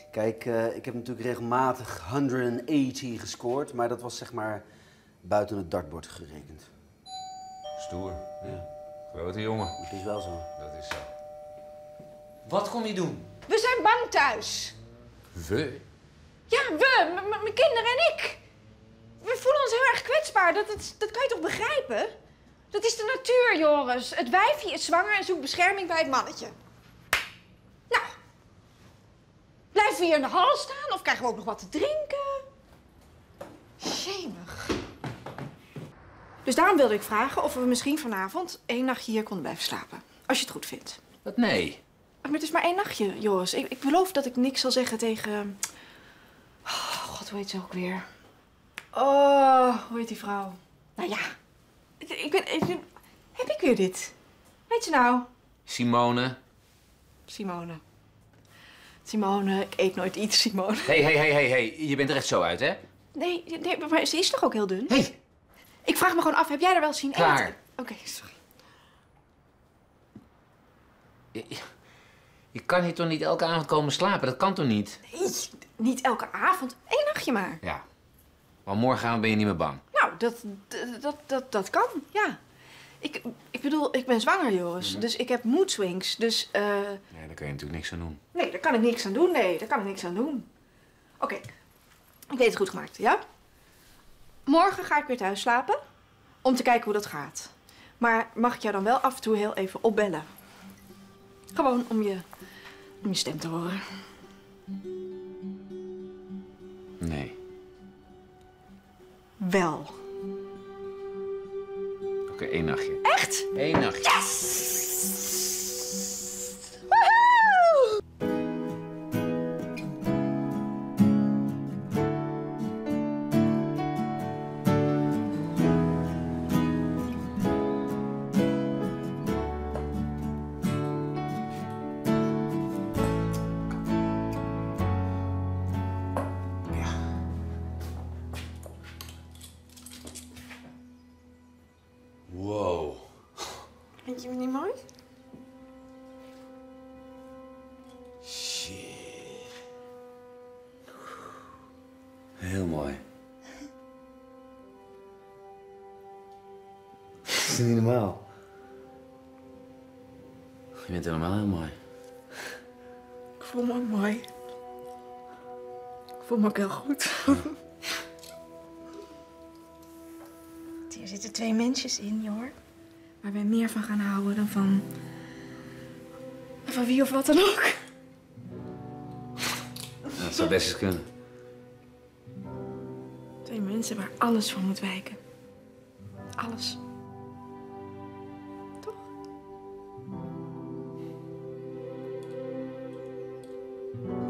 Kijk, ik heb natuurlijk regelmatig 180 gescoord, maar dat was zeg maar buiten het dartbord gerekend. Stoer. Ja. Grote jongen. Het is wel zo. Dat is zo. Wat kom je doen? We zijn bang thuis. We? Ja, mijn kinderen en ik. We voelen ons heel erg kwetsbaar. Dat kan je toch begrijpen? Dat is de natuur, Joris. Het wijfje is zwanger en zoekt bescherming bij het mannetje. Nou, blijven we hier in de hal staan of krijgen we ook nog wat te drinken? Jemig. Dus daarom wilde ik vragen of we misschien vanavond 1 nachtje hier konden blijven slapen. Als je het goed vindt. Wat nee? Maar het is maar 1 nachtje, Joris. Ik beloof dat ik niks zal zeggen tegen... Oh, god, hoe heet ze ook weer? Oh, hoe heet die vrouw? Nou ja, heb ik weer dit? Hoe heet ze nou? Simone. Simone, ik eet nooit iets, Simone. Hey. Je bent er echt zo uit, hè? Nee, maar ze is toch ook heel dun? Hey. Ik vraag me gewoon af, heb jij er wel zien eten? Klaar. Oké, sorry. Je kan hier toch niet elke avond komen slapen? Dat kan toch niet? Nee, niet elke avond. 1 nachtje maar. Ja. Maar morgenavond ben je niet meer bang. Nou, dat kan, ja. Ik bedoel, ik ben zwanger, Joris. Dus ik heb mood swings. Dus, Ja, daar kun je natuurlijk niks aan doen. Nee, daar kan ik niks aan doen. Nee, daar kan ik niks aan doen. Oké, ik weet het goed gemaakt, ja? Morgen ga ik weer thuis slapen. Om te kijken hoe dat gaat. Maar mag ik jou dan wel af en toe heel even opbellen? Gewoon om je stem te horen. Nee. Wel. Oké, 1 nachtje. Echt? 1 nachtje. Yes! Woehoe! Wow. Vind je me niet mooi? Shit. Heel mooi. Dat is niet normaal. Je bent helemaal heel mooi. Ik voel me ook mooi. Ik voel me ook heel goed. Hier zitten 2 mensjes in, hoor. Waar wij meer van gaan houden dan van wie of wat dan ook. Ja, dat zou best eens kunnen. 2 mensen waar alles van moet wijken. Alles. Toch?